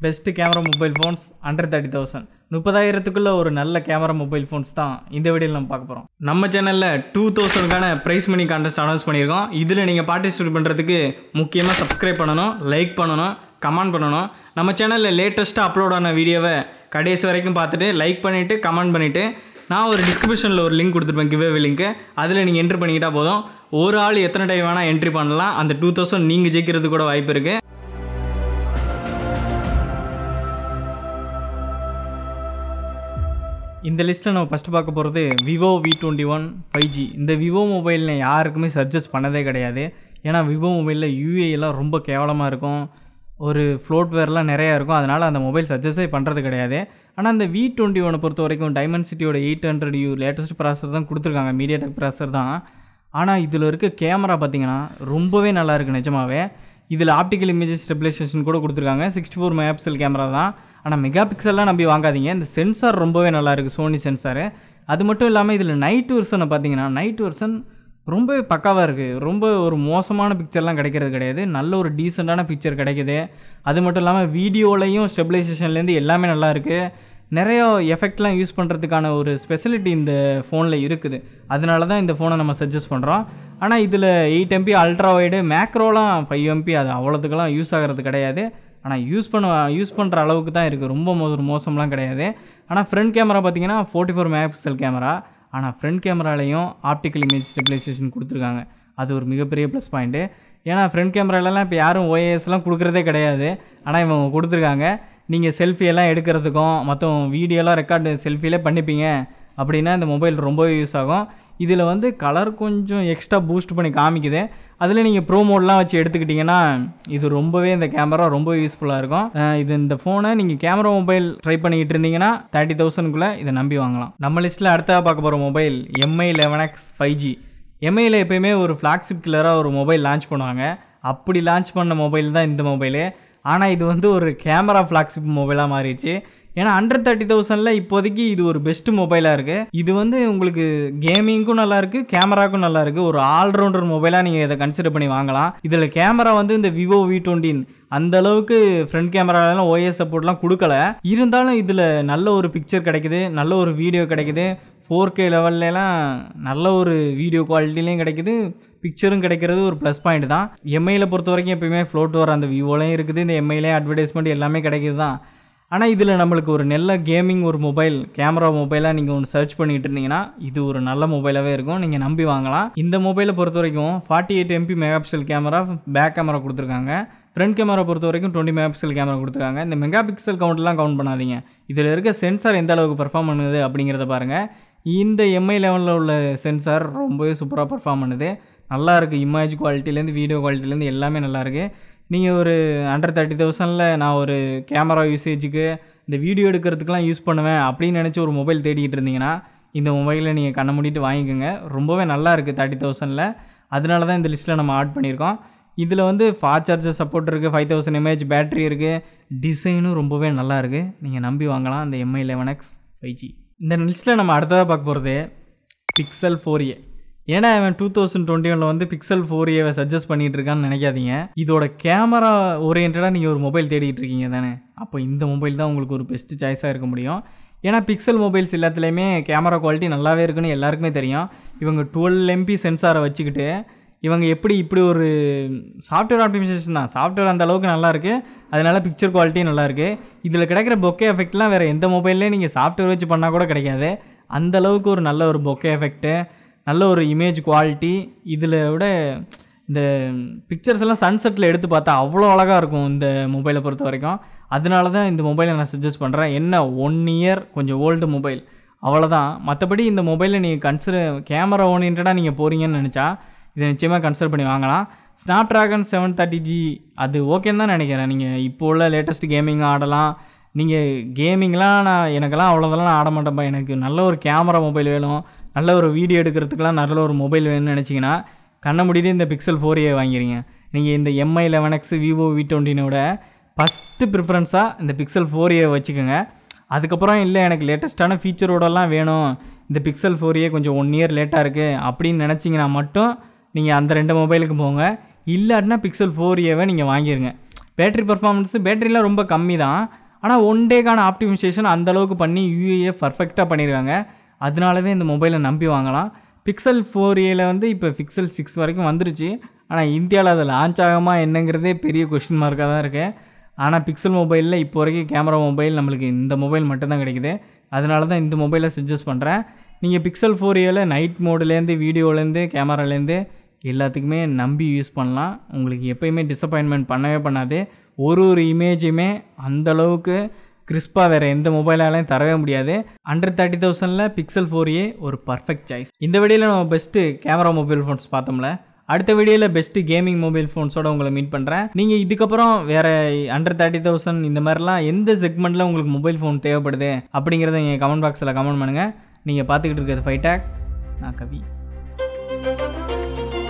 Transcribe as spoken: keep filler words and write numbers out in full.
Best camera mobile phones under thirty thousand முப்பதாயிரத்துக்குள்ள ஒரு நல்ல கேமரா மொபைல் ஃபோன்ஸ் தான் இந்த வீடியோவில் நம்ம பார்க்க போகிறோம். நம்ம சேனலில் டூ தௌசண்ட்கான ப்ரைஸ் மணி கான்டெஸ்ட் அனௌன்ஸ் பண்ணியிருக்கோம். இதில் நீங்கள் பார்ட்டிசிபேட் பண்ணுறதுக்கு முக்கியமாக சப்ஸ்கிரைப் பண்ணணும், லைக் பண்ணணும், கமெண்ட் பண்ணணும். நம்ம சேனலில் லேட்டஸ்ட்டாக அப்லோட் ஆன வீடியோவை கடைசி வரைக்கும் பார்த்துட்டு லைக் பண்ணிவிட்டு கமெண்ட் பண்ணிவிட்டு நான் ஒரு டிஸ்கிரிப்ஷனில் ஒரு லிங்க் கொடுத்துருப்பேன், கிவ்அவே லிங்க்கு. அதில் நீங்கள் என்ட்ரி பண்ணிக்கிட்டால் போதும். ஒரு ஆள் எத்தனை டைம் வேணால் என்ட்ரி பண்ணலாம். அந்த டூ தௌசண்ட் நீங்கள் ஜெயிக்கிறது கூட வாய்ப்பு இருக்குது. இந்த லிஸ்ட்டில் நம்ம ஃபஸ்ட்டு பார்க்க போகிறது Vivo V twenty one five G. இந்த விவோ மொபைலில் யாருக்குமே சஜஸ்ட் பண்ணதே கிடையாது. ஏன்னா விவோ மொபைலில் யூஏலாம் ரொம்ப கேவலமாக இருக்கும், ஒரு ஃப்ளோட்வேர்லாம் நிறையா இருக்கும். அதனால் அந்த மொபைல் சஜஸ்டே பண்ணுறது கிடையாது. ஆனால் அந்த வி டுவெண்ட்டி ஒனை பொறுத்த வரைக்கும் டைமென்சிட்டியோட eight hundred U latest processor தான் கொடுத்துருக்காங்க, மீடியாடெக் ப்ராசர் தான். ஆனால் இதில் இருக்க கேமரா பார்த்திங்கன்னா ரொம்பவே நல்லா இருக்குது நிஜமாவே. இதில் ஆப்டிக்கல் இமேஜஸ் ஸ்டெபிலைசேஷன் கூட கொடுத்துருக்காங்க. Sixty four mega pixel camera தான். ஆனால் மெகா பிக்சல்லாம் நம்பி வாங்காதீங்க. இந்த சென்சார் ரொம்பவே நல்லா இருக்குது, சோனி சென்சாரு. அது மட்டும் இல்லாமல் இதில் நைட் வெர்ஷனை பார்த்தீங்கன்னா நைட் வெர்ஷன் ரொம்பவே பக்காவாக இருக்குது. ரொம்ப ஒரு மோசமான பிக்சர்லாம் கிடைக்கிறது கிடையாது, நல்ல ஒரு டீசெண்டான பிக்சர் கிடைக்குது. அது மட்டும் இல்லாமல் வீடியோலையும் ஸ்டெபிலைசேஷன்லேருந்து எல்லாமே நல்லா இருக்குது. நிறைய எஃபெக்ட்லாம் யூஸ் பண்ணுறதுக்கான ஒரு ஸ்பெசிலிட்டி இந்த ஃபோனில் இருக்குது. அதனால தான் இந்த ஃபோனை நம்ம சஜஸ்ட் பண்ணுறோம். ஆனால் இதில் எயிட் எம்பி அல்ட்ரா வைடு, மேக்ரோலாம் ஃபைவ் எம்பி, அது அவ்வளோத்துக்கெல்லாம் யூஸ் ஆகிறது கிடையாது. ஆனால் யூஸ் பண்ண யூஸ் பண்ணுற அளவுக்கு தான் இருக்குது, ரொம்ப மோ மோசம்லாம் கிடையாது. ஆனால் ஃப்ரண்ட் கேமரா பார்த்தீங்கன்னா forty four mega pixel camera. ஆனால் ஃப்ரண்ட் கேமராலையும் ஆப்டிக்கல் இமேஜ் ஸ்டெபிலைசேஷன் கொடுத்துருக்காங்க. அது ஒரு மிகப்பெரிய ப்ளஸ் பாயிண்ட்டு. ஏன்னா ஃப்ரண்ட் கேமராலலாம் இப்போ யாரும் ஓஏஎஸ்லாம் கொடுக்குறதே கிடையாது. ஆனால் இவங்க கொடுத்துருக்காங்க. நீங்கள் செல்ஃபியெல்லாம் எடுக்கிறதுக்கும் மற்ற வீடியோலாம் ரெக்கார்டு செல்ஃபியிலே பண்ணிப்பீங்க அப்படின்னா இந்த மொபைல் ரொம்பவே யூஸ் ஆகும். இதில் வந்து கலர் கொஞ்சம் எக்ஸ்ட்ரா பூஸ்ட் பண்ணி காமிக்குது. அதில் நீங்கள் ப்ரோ மோட்லாம் வச்சு எடுத்துக்கிட்டிங்கன்னா இது ரொம்பவே இந்த கேமரா ரொம்ப யூஸ்ஃபுல்லாக இருக்கும். இது இந்த ஃபோனை நீங்கள் கேமரா மொபைல் ட்ரை பண்ணிக்கிட்டு இருந்தீங்கன்னா தேர்ட்டி தௌசண்ட்குள்ளே இதை நம்பி வாங்கலாம். நம்ம லிஸ்ட்டில் அடுத்ததாக பார்க்க போகிற mobile Mi eleven X five G. எம்ஐயில் எப்போயுமே ஒரு ஃப்ளாக்ஷிப் கில்லராக ஒரு மொபைல் லான்ச் பண்ணுவாங்க. அப்படி லான்ச் பண்ண மொபைல் தான் இந்த மொபைலு. ஆனால் இது வந்து ஒரு கேமரா ஃப்ளாக்ஷிப் மொபைலாக மாறிடுச்சு. ஏன்னா அண்டர் தேர்ட்டி தௌசண்டில் இப்போதைக்கு இது ஒரு பெஸ்ட் மொபைலாக இருக்குது. இது வந்து உங்களுக்கு கேமிங்க்கும் நல்லாயிருக்கு, கேமராக்கும் நல்லாயிருக்கு. ஒரு ஆல்ரவுண்டர் மொபைலாக நீங்கள் இதை கன்சிடர் பண்ணி வாங்கலாம். இதில் கேமரா வந்து இந்த விவோ வி டுவெண்ட்டின் அந்த அளவுக்கு ஃப்ரண்ட் கேமராலாம் ஓஎஸ் சப்போர்ட்லாம் கொடுக்கல. இருந்தாலும் இதில் நல்ல ஒரு பிக்சர் கிடைக்குது, நல்ல ஒரு வீடியோ கிடைக்குது. ஃபோர் கே லெவல்லாம் நல்ல ஒரு வீடியோ குவாலிட்டிலையும் கிடைக்குது, பிக்சரும் கிடைக்கிறது ஒரு ப்ளஸ் பாயிண்ட் தான். எம்ஐயில் பொறுத்த வரைக்கும் எப்பயுமே ஃப்ளோட் வர அந்த விவோலையும் இருக்குது, இந்த எம்ஐலையும் அட்வர்டைஸ்மெண்ட் எல்லாமே கிடைக்குது தான். ஆனால் இதில் நம்மளுக்கு ஒரு நல்ல கேமிங் ஒரு மொபைல் கேமரா மொபைலாக நீங்கள் ஒன்று சர்ச் பண்ணிகிட்டு இருந்தீங்கன்னா இது ஒரு நல்ல மொபைலாகவே இருக்கும், நீங்கள் நம்பி வாங்கலாம். இந்த மொபைலை பொறுத்த வரைக்கும் forty eight MP mega pixel camera back camera கொடுத்துருக்காங்க. ஃப்ரண்ட் கேமரா பொறுத்த வரைக்கும் டுவெண்ட்டி மெகா பிக்சல் கேமரா கொடுத்துருக்காங்க. இந்த மெகா பிக்சல் கவுண்ட்லாம் கவுண்ட் பண்ணாதீங்க. இதில் இருக்க சென்சார் எந்த அளவுக்கு பர்ஃபார்ம் பண்ணுது அப்படிங்கிறத பாருங்கள். இந்த எம்ஐ லெவலில் உள்ள சென்சார் ரொம்பவே சூப்பராக பர்ஃபார்ம் பண்ணுது, நல்லா இருக்குது. இமேஜ் குவாலிட்டிலேருந்து வீடியோ குவாலிட்டிலேருந்து எல்லாமே நல்லாயிருக்கு. நீங்கள் ஒரு அண்டர் தேர்ட்டி தௌசண்டில் நான் ஒரு கேமரா யூசேஜுக்கு இந்த வீடியோ எடுக்கிறதுக்கெலாம் யூஸ் பண்ணுவேன் அப்படின்னு நினச்சி ஒரு மொபைல் தேடிக்கிட்டு இருந்தீங்கன்னா இந்த மொபைலில் நீங்கள் கண்ணை மூடிட்டு வாங்கிக்கோங்க. ரொம்பவே நல்லா இருக்குது தேர்ட்டி தௌசண்டில். அதனால தான் இந்த லிஸ்ட்டில் நம்ம ஆட் பண்ணியிருக்கோம். இதில் வந்து ஃபாஸ்ட் சார்ஜர் சப்போர்ட் இருக்குது, ஃபைவ் தௌசண்ட் எம்ஏஹெச் பேட்டரி இருக்குது, டிசைனும் ரொம்பவே நல்லா இருக்குது. நீங்கள் நம்பி வாங்கலாம் இந்த Mi eleven X five G. இந்த லிஸ்ட்டில் நம்ம அடுத்ததாக பார்க்க போகிறது பிக்சல் ஃபோர் ஏ. ஏன்னா அவன் டூ தௌசண்ட் டுவெண்ட்டி ஒனில் வந்து பிக்சல் ஃபோர் ஏவை சஜஸ்ட் பண்ணிகிட்டு இருக்கான்னு நினைக்காதீங்க. இதோட கேமரா ஓரியன்டாக நீங்கள் ஒரு மொபைல் தேடிட்டு இருக்கீங்க தானே, அப்போ இந்த மொபைல் தான் உங்களுக்கு ஒரு பெஸ்ட்டு சாய்ஸாக இருக்க முடியும். ஏன்னா பிக்சல் மொபைல்ஸ் எல்லாத்துலேயுமே கேமரா குவாலிட்டி நல்லாவே இருக்குன்னு எல்லாருக்குமே தெரியும். இவங்க டுவெல் எம்பி சென்சாரை வச்சுக்கிட்டு இவங்க எப்படி இப்படி ஒரு சாஃப்ட்வேர் ஆப்டிமைசேஷன் தான், சாஃப்ட்வேர் அந்த அளவுக்கு நல்லாயிருக்கு, அதனால் பிக்சர் குவாலிட்டியும் நல்லாயிருக்கு. இதில் கிடைக்கிற பொக்கே எஃபெக்ட்லாம் வேறு எந்த மொபைல்லேயே நீங்கள் சாஃப்ட்வேர் வச்சு பண்ணால் கூட கிடைக்காது. அந்தளவுக்கு ஒரு நல்ல ஒரு பொக்கே எஃபெக்ட்டு, நல்ல ஒரு இமேஜ் குவாலிட்டி. இதில் விட இந்த பிக்சர்ஸ் எல்லாம் சன்செட்டில் எடுத்து பார்த்தா அவ்வளோ அழகாக இருக்கும் இந்த மொபைலை பொறுத்த வரைக்கும். அதனால தான் இந்த மொபைலை நான் சஜஸ்ட் பண்ணுறேன். என்ன ஒன் இயர் கொஞ்சம் ஓல்டு மொபைல் அவ்வளோதான். மற்றபடி இந்த மொபைலை நீங்கள் கன்சிடர் கேமரா ஓரியன்டாக நீங்கள் போகிறீங்கன்னு நினச்சா இதை நிச்சயமாக கன்சிடர் பண்ணி வாங்கலாம். Snapdragon seven thirty G அது ஓகேன்னு தான் நினைக்கிறேன். நீங்கள் இப்போ உள்ள லேட்டஸ்ட் கேமிங் ஆடலாம். நீங்கள் கேமிங்லாம் நான் எனக்கெல்லாம் அவ்வளோதெல்லாம் நான் ஆட மாட்டேன்ப்பா, எனக்கு நல்ல ஒரு கேமரா மொபைல் வேணும், நல்ல ஒரு வீடியோ எடுக்கிறதுக்கெலாம் நல்ல ஒரு மொபைல் வேணும்னு நினச்சிங்கன்னா கண்ணை முடிட்டு இந்த பிக்சல் ஃபோர் ஏ வாங்கிடுங்க. நீங்கள் இந்த Mi eleven X Vivo V டுவெண்ட்டினோட ஃபஸ்ட்டு ப்ரிஃபரன்ஸாக இந்த பிக்சல் ஃபோர் ஏ வச்சுக்கோங்க. அதுக்கப்புறம் இல்லை எனக்கு லேட்டஸ்ட்டான ஃபீச்சரோடலாம் வேணும், இந்த பிக்சல் ஃபோர் ஏ கொஞ்சம் ஒன் இயர் லேட்டாக இருக்குது அப்படின்னு நினச்சிங்கன்னா மட்டும் நீங்கள் அந்த ரெண்டு மொபைலுக்கு போங்க. இல்லாட்டினா பிக்சல் ஃபோர் ஏவை நீங்கள் வாங்கிடுங்க. பேட்டரி பர்ஃபார்மன்ஸு பேட்டரிலாம் ரொம்ப கம்மி தான். ஆனால் ஒன் டேக்கான ஆப்டிமைசேஷன் அந்தளவுக்கு பண்ணி யூஏஏ பர்ஃபெக்டாக பண்ணியிருக்காங்க. அதனாலவே இந்த மொபைலை நம்பி வாங்கலாம். பிக்சல் ஃபோர் ஏல வந்து இப்போ பிக்சல் சிக்ஸ் வரைக்கும் வந்துருச்சு. ஆனால் இந்தியாவில் அது லான்ச் ஆகுமா என்னங்கிறதே பெரிய கொஸ்டின் மார்க்காக தான் இருக்குது. ஆனால் பிக்சல் மொபைலில் இப்போ வரைக்கும் கேமரா மொபைல் நம்மளுக்கு இந்த மொபைல் மட்டும்தான் கிடைக்குது. அதனால தான் இந்த மொபைலை சஜஸ்ட் பண்ணுறேன். நீங்கள் பிக்சல் ஃபோர் ஏல நைட் மோட்லேருந்து வீடியோலேருந்து கேமராலேருந்து எல்லாத்துக்குமே நம்பி யூஸ் பண்ணலாம். உங்களுக்கு எப்போயுமே டிசப்பாயின்மெண்ட் பண்ணவே பண்ணாது. ஒரு ஒரு இமேஜுமே அந்தளவுக்கு கிறிஸ்பாக வேறு எந்த மொபைலாலையும் தரவே முடியாது. அண்டர் தேர்ட்டி தௌசண்டில் பிக்சல் ஃபோர் ஏ ஒரு பர்ஃபெக்ட் சாய்ஸ். இந்த வீடியோவில் நம்ம பெஸ்ட்டு கேமரா மொபைல் ஃபோன்ஸ் பார்த்தோம்ல. அடுத்த வீடியோவில் பெஸ்ட்டு கேமிங் மொபைல் ஃபோன்ஸோடு உங்களை மீட் பண்ணுறேன். நீங்கள் இதுக்கப்புறம் வேறு அண்டர் தேர்ட்டி தௌசண்ட் இந்த மாதிரிலாம் எந்த செக்மெண்ட்டில் உங்களுக்கு மொபைல் ஃபோன் தேவைப்படுது அப்படிங்கிறத நீங்கள் கமெண்ட் பாக்ஸில் கமெண்ட் பண்ணுங்கள். நீங்கள் பார்த்துக்கிட்டு இருக்கிறது ஃபைவ் டேக். நான் கவி.